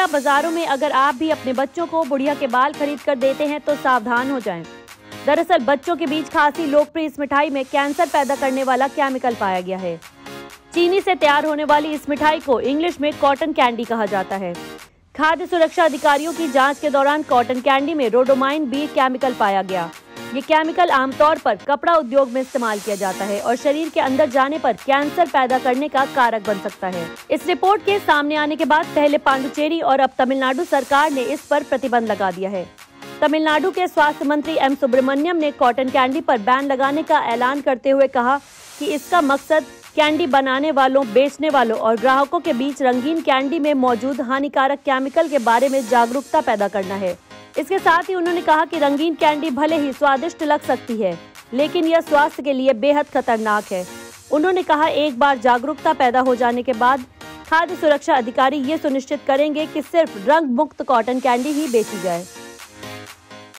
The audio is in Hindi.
बुढ़िया बाजारों में अगर आप भी अपने बच्चों को बुढ़िया के बाल खरीद कर देते हैं तो सावधान हो जाएं। दरअसल बच्चों के बीच खासी लोकप्रिय इस मिठाई में कैंसर पैदा करने वाला केमिकल पाया गया है। चीनी से तैयार होने वाली इस मिठाई को इंग्लिश में कॉटन कैंडी कहा जाता है। खाद्य सुरक्षा अधिकारियों की जांच के दौरान कॉटन कैंडी में रोडोमाइन बी केमिकल पाया गया। ये केमिकल आमतौर पर कपड़ा उद्योग में इस्तेमाल किया जाता है और शरीर के अंदर जाने पर कैंसर पैदा करने का कारक बन सकता है। इस रिपोर्ट के सामने आने के बाद पहले पांडुचेरी और अब तमिलनाडु सरकार ने इस पर प्रतिबंध लगा दिया है। तमिलनाडु के स्वास्थ्य मंत्री एम सुब्रमण्यम ने कॉटन कैंडी पर बैन लगाने का ऐलान करते हुए कहा कि इसका मकसद कैंडी बनाने वालों, बेचने वालों और ग्राहकों के बीच रंगीन कैंडी में मौजूद हानिकारक केमिकल के बारे में जागरूकता पैदा करना है। इसके साथ ही उन्होंने कहा कि रंगीन कैंडी भले ही स्वादिष्ट लग सकती है, लेकिन यह स्वास्थ्य के लिए बेहद खतरनाक है। उन्होंने कहा, एक बार जागरूकता पैदा हो जाने के बाद खाद्य सुरक्षा अधिकारी ये सुनिश्चित करेंगे कि सिर्फ रंग मुक्त कॉटन कैंडी ही बेची जाए।